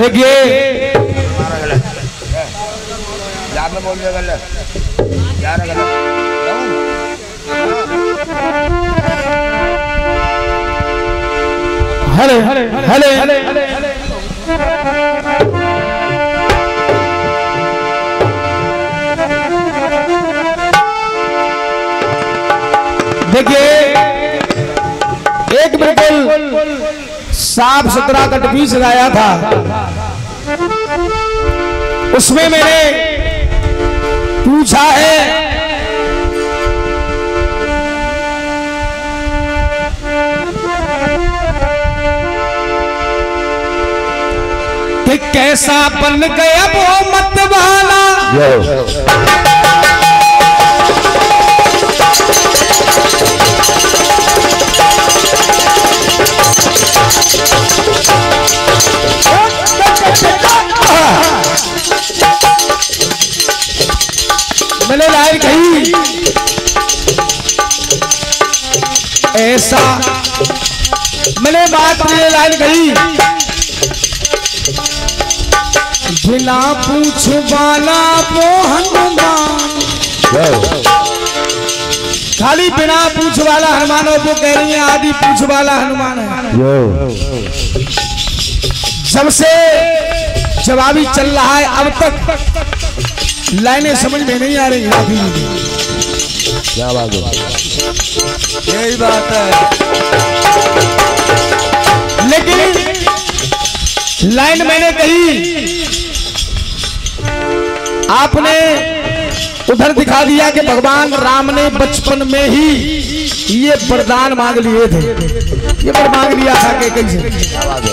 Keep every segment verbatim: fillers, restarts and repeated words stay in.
देखिए बोल दे गलत यार गलत हले हले हले हले देखिए एक बिल्कुल साफ सुथरा कटपीस गाया था, उसमें मैंने पूछा है कि कैसा बन गया वो मत वाला, मैंने लाइन कही ऐसा, मैंने बात मैंने लाइन कही बिना पूछ वाला वो हनुमान, खाली बिना पूछ वाला हनुमान और वो कह रही है आदि पूछ वाला हनुमान है। जब से जवाबी चल रहा है अब तक लाइनें समझ में नहीं आ रही है। क्या बात है, यही बात है। लेकिन लाइन मैंने कही, आपने उधर दिखा दिया कि भगवान राम ने बचपन में ही ये वरदान मांग लिए थे, ये वर मांग लिया था कि कैसे। क्या बात है,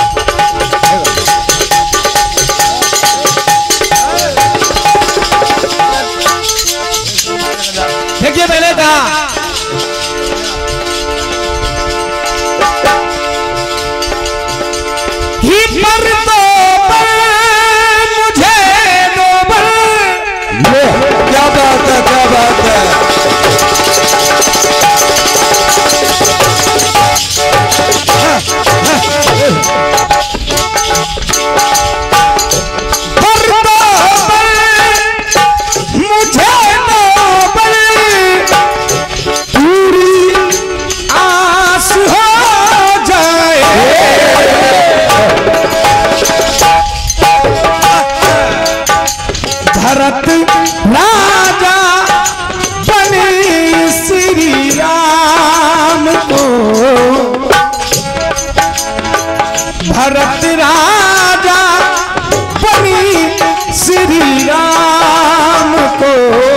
देखिए मैंने कहा ही पर तो पर मुझे दो पर, क्या बात है, क्या बात है। राजा बने श्री राम को, भरत राजा बनी श्री राम को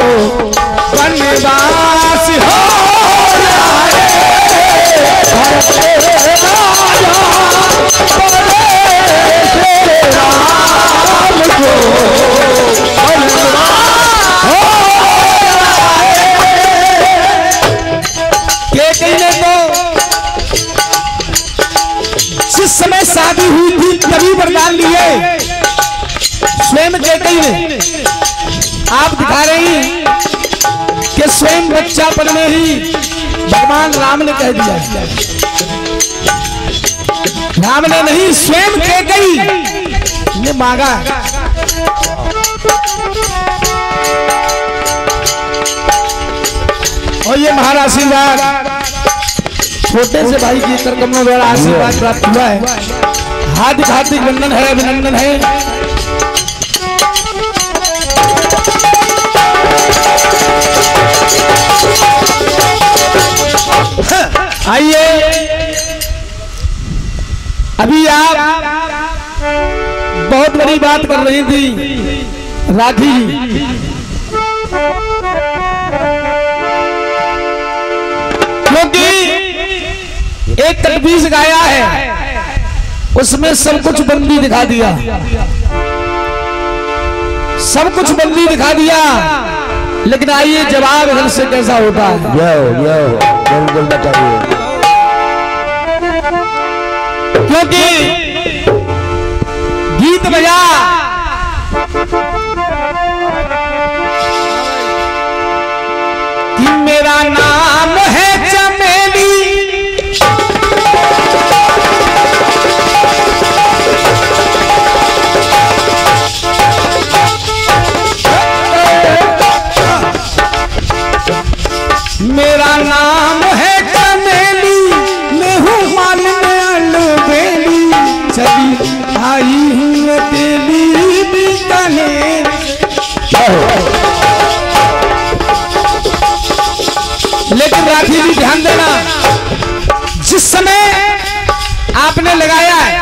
वनवास हो जाए, भरत राजा बने श्री राम को जिस समय शादी हुई थी तभी वरदान लिए स्वयं कैकेयी ने। आप दिखा रही कि स्वयं बच्चापन में ही भगवान राम ने कह दिया, राम ने नहीं स्वयं कैकेयी ने मांगा। और ये महाराज आशीर्वाद छोटे से भाई की कर कमलों द्वारा आशीर्वाद प्राप्त हुआ है। हार्दिक हार्दिक वंदन है, अभिनंदन है। आइए अभी आप बहुत बड़ी बात कर रही थी राधी, क्योंकि एक तकबीर गाया है उसमें सब कुछ बंदी दिखा दिया, सब कुछ बंदी दिखा दिया। लेकिन आइए जवाब इधर से कैसा होता है। यो यो बिल्कुल बताइए, क्योंकि गीत बजा कि मेरा नाम है चमेली, राठी जी ध्यान देना, जिस समय आपने लगाया है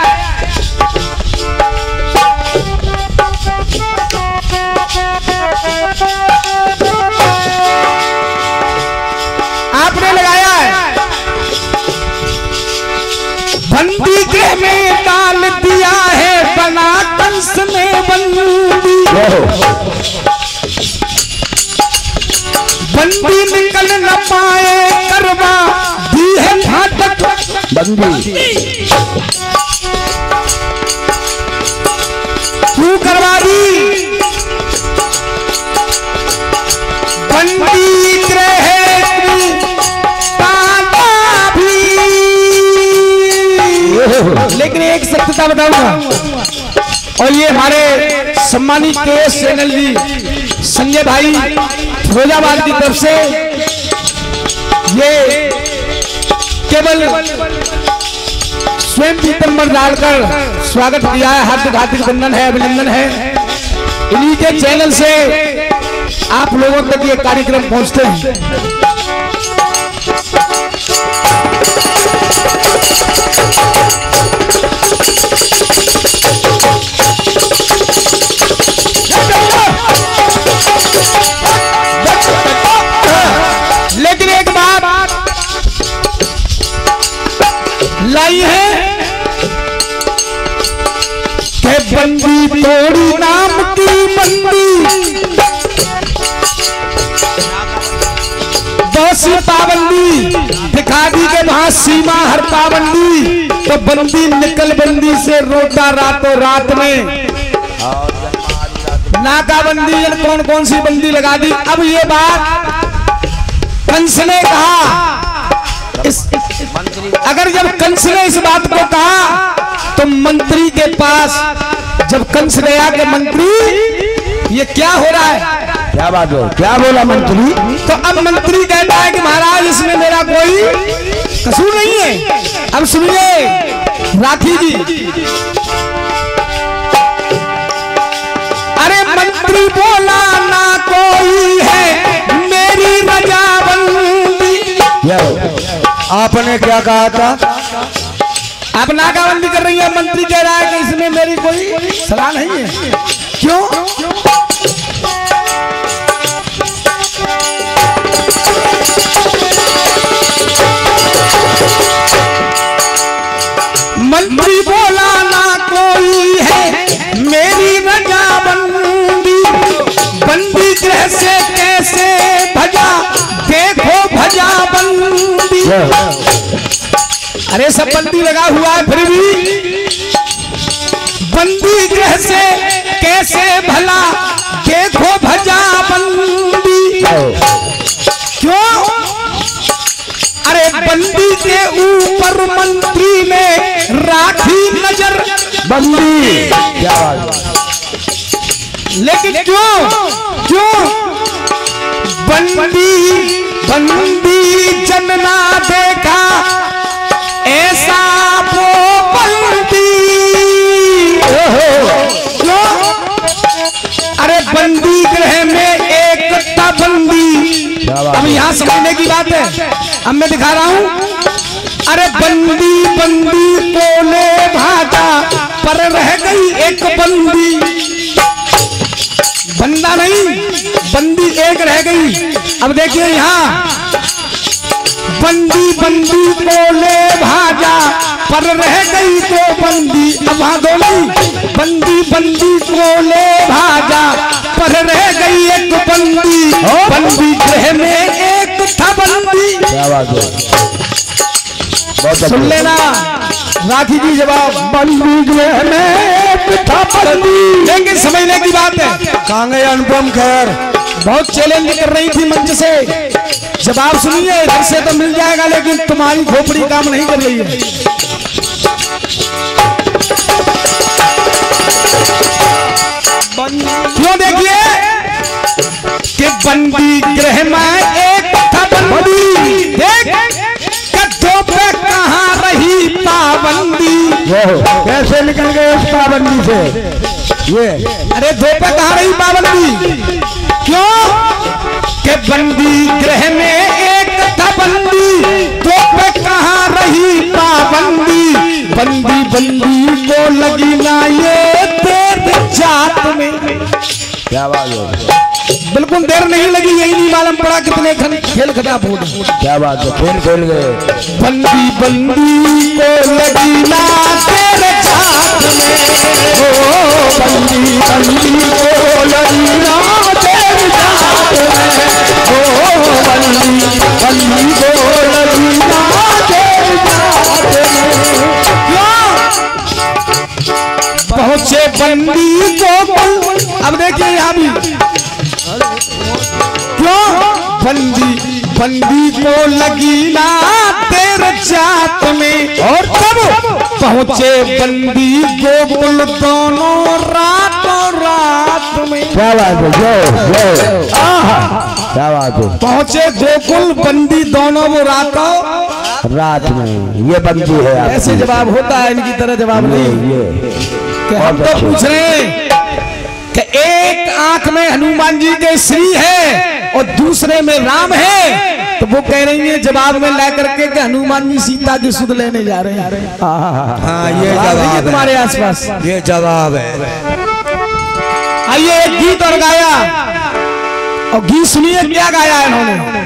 आपने लगाया है बंदी गृह में डाल दिया है बना कंस में बंदी, बंदी निकल न पाए करवा दी है फाटक बंदी, तू करवा दी बंदी गृह भी। लेकिन एक सत्यता बताऊंगा, और ये हमारे सम्मानित के चैनल जी संजय भाई फिरोजाबाद की तरफ से ये केवल स्वयं पीतम्बर डालकर स्वागत किया है, हार्दिक हार्दिक वंदन है, अभिनंदन है। इन्हीं के चैनल से आप लोगों तक ये कार्यक्रम पहुंचते हैं। लेकिन एक बात लाई है कि बंदी तोड़ी नाम की बंदी, दोषी पाबंदी दिखा दी के वहां सीमा हर पाबंदी, तो बंदी निकल बंदी से रोता रातों रात में नाकाबंदी, कौन कौन सी बंदी लगा दी। अब ये बात कंस ने कहा, इस, अगर जब कंस ने इस बात को कहा तो मंत्री के पास जब कंस गया कि मंत्री ये क्या हो रहा है, क्या बात हो, क्या बोला मंत्री? तो अब मंत्री कहता है कि महाराज इसमें मेरा कोई कसूर नहीं है। अब सुनिए राठी जी, अरे मंत्री बोला ना कोई है मेरी रजाबंदी। आपने क्या कहा था? आप नाकाबंदी कर रही है, मंत्री कह रहा है कि इसमें मेरी कोई सलाह नहीं है। क्यों? मंत्री बोला ना कोई है मेरी रजाबंदी, बंदी गृह से कैसे भजा देखो भजा बंदी। अरे सब बंदी लगा हुआ है फिर भी बंदी गृह से कैसे भला देखो भजा बंदी। क्यों? अरे बंदी के ऊपर मंत्री ने राखी नजर बंदी, क्या बात? लेकिन क्यों क्यों बंदी बंदी जनना देखा ऐसा वो बंदी। क्यों? अरे बंदी गृह में एक था बंदी। अब यहाँ समझने की बात है, अब मैं दिखा रहा हूँ। अरे बंदी बंदी बोले भागा पर रह गई एक बंदी, बंदा नहीं बंदी एक रह गई। अब देखिए यहाँ बंदी बंदी बोले भागा पर रह गई तो बंदी। अब वहां दो नहीं, बंदी बंदी बोले भागा पर रह गई एक बंदी, बंदी गृह में एक था बंदी। क्या बात है, सुन लेना राठी जी जवाब, बंदी गृह में एक था बंदी। लेकिन समझने की बात है, कहाँ गए अनुपम खैर? बहुत चैलेंज कर रही थी मंच से, जवाब सुनिए इधर से तो मिल जाएगा, लेकिन तुम्हारी खोपड़ी काम नहीं कर रही है। क्यों? देखिए कि बंदी गृह में एक था बंदी, देख कद्दों पे कहाँ रही पाबंदी। कैसे निकल गए उस पाबंदी से? ये अरे दो पे कहाँ रही पाबंदी? क्यों? कि बंदी गृह में एक था बंदी, बंदी बंदी को लगी ना ये तेरे जात में। क्या बात है, बिल्कुल देर नहीं लगी, यही नहीं मालूम पड़ा कितने खन, खेल खराब हो गए। क्या बात है, खेल खेल गए। बंदी बंदी को लगी ना तेरे जात में, ओ बंदी बंदी को लगी ना तेरे जात में, ओ बंदी बंदी को लगी ना तेरे जात में। पहुंचे बंदी को, अब देखिए यहाँ भी क्यों बंदी बंदी को लगी ना तेरे जात में, और तब पहुंचे बंदी गोकुल दोनों रातों रात में। क्या बात है, जो जो क्या बात है, पहुंचे गोकुल बंदी दोनों वो रातों रात में। ये बंदी है, ऐसे जवाब होता है, इनकी तरह जवाब नहीं। ये कि हम तो पूछ रहे हैं कि एक आंख में हनुमान जी के श्री है और दूसरे में राम है, तो वो कह रही है जवाब में ला करके कि हनुमान जी सीता की सुध लेने जा रहे हैं। हाँ, ये जवाब है तुम्हारे आसपास, ये जवाब है। आइए एक गीत और गाया, और गीत सुनिए क्या गाया इन्होंने।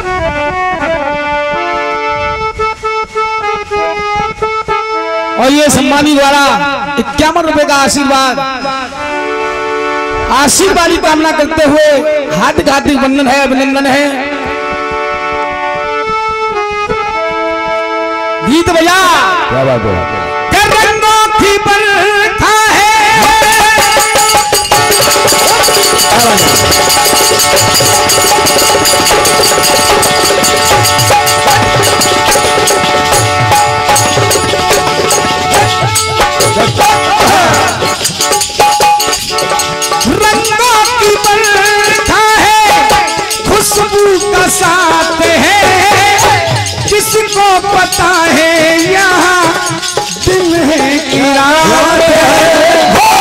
और ये सम्मानी द्वारा इक्यावन रुपए का आशीर्वाद आशीर्वाद की कामना करते हुए हार्दिक हार्दिक वंदन है, अभिनंदन है। गीत बजा, क्या बात है, रंगों की बरखा है, रंगों की बरखा है, खुशबू का साथ है, किसको पता है यहाँ दिल है कि रात है।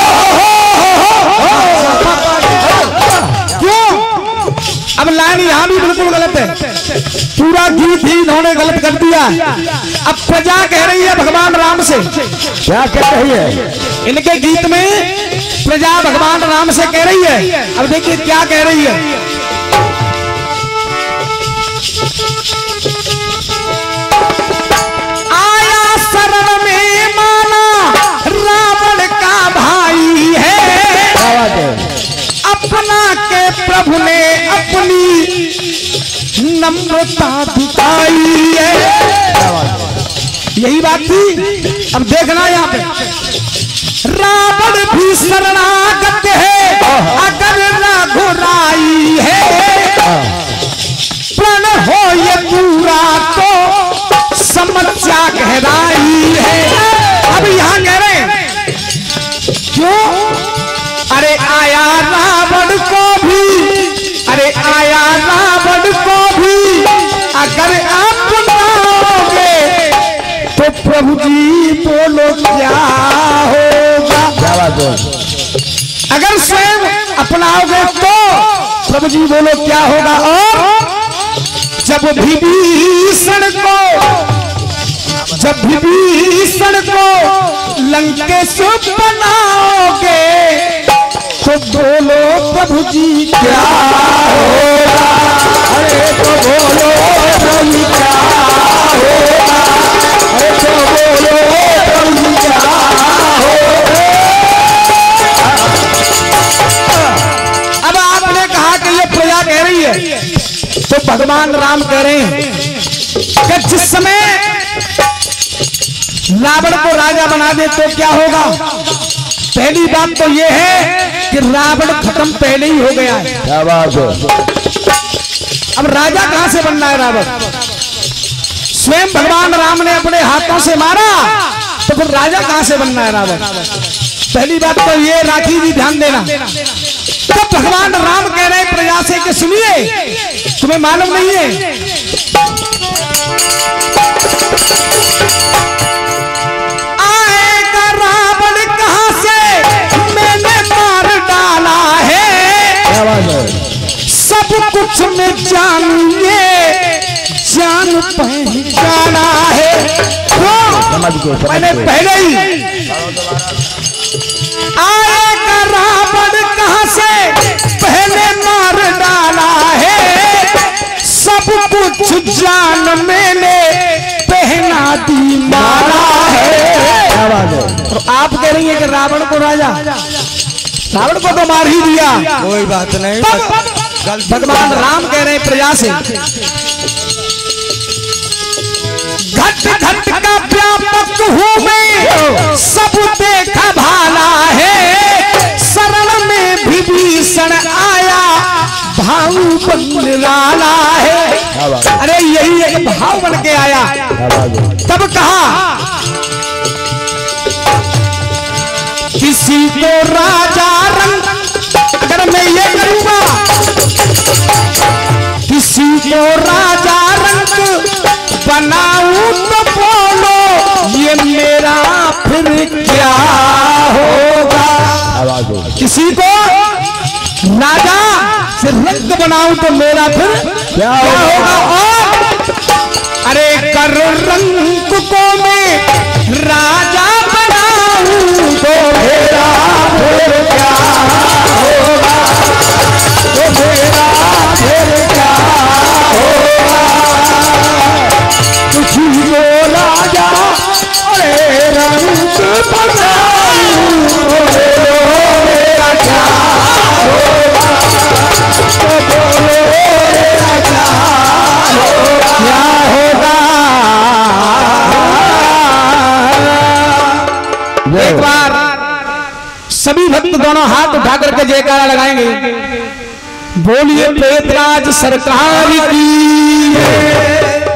क्यों? अब लाइन यहाँ भी बिल्कुल गलत है, पूरा गीत ही इन्होंने गलत कर दिया। अब प्रजा कह रही है भगवान राम से, क्या कह रही है, इनके गीत में प्रजा भगवान राम से कह रही है। अब देखिए क्या कह रही है। आया शरण में माना रावण का भाई है, अपना के प्रभु ने अपनी नम्रता दिखाई है। यही बात थी। अब देखना यहाँ पे रावण भी शरणागत है, अगर रघुराई है, प्रण हो ये पूरा तो समस्या गहराई है। अब यहाँ कह रहे हैं क्यों, अरे आया रावण को भी, अरे आया रावण को भी अगर अपनाओगे तो प्रभु जी बोलो क्या होगा। क्या बात है, अगर स्वयं अपनाओगे तो प्रभु जी बोलो क्या होगा। और जब विभीषण को, जब विभीषण को लंकेश बनाओगे तो बोलो प्रभु जी क्या होगा। अरे तो बोलो प्रभु जी क्या होगा, अरे तो बोलो प्रभु जी क्या होगा। अब आपने कहा कि ये प्रजा कह रही है, तो भगवान राम कह रहे हैं कि जिस समय रावण को राजा बना दे तो क्या होगा। पहली बात तो यह है कि रावण खत्म पहले ही हो गया है। क्या बात है, अब राजा कहां से बनना है रावण, स्वयं भगवान राम ने अपने हाथों से मारा, तो फिर राजा कहां से बनना है रावण। पहली बात तो ये राखी जी ध्यान देना। तब भगवान राम कह रहे प्रजा से कि सुनिए, तुम्हें मालूम नहीं है आएगा रावण कहां से, मैंने मार डाला है। क्या बात है, सब कुछ में जानिए, जान पहचाना है। तो समझ गए, समझ मैंने गए। पहले ही आएगा रावण कहां से पहले मार डाला है, सब कुछ जान मैंने पहना दी मारा है। क्या बात है? तो आप कह रही हैं कि रावण को राजा, रावण को तो मार ही दिया, कोई बात नहीं। तब भगवान राम कह रहे हैं प्रजा से, घट घट का व्यापक हूँ मैं, सब देखा भाला है, शरण में विभीषण आया भाव बन निराला है। अरे यही एक भाव बन के आया। तब कहा किसी को राजा रंग, अगर मैं ये करूंगा किसी को राजा रंग बनाऊं तो बोलो ये मेरा फिर क्या होगा। किसी को राजा से रंग बनाऊं तो मेरा फिर क्या होगा। और अरे कर रंग को मैं राजा बनाऊं तो मेरा फिर क्या होगा, तो मेरा फिर क्या होगा। तुझी को राजा अरे रंग बनाऊं तो मेरा क्या होगा, तो बोलो मेरा क्या क्या होगा। एक बार सभी भक्त दोनों हाथ उठा करके जयकारा लगाएंगे, बोलिए प्रेतराज सरकार की।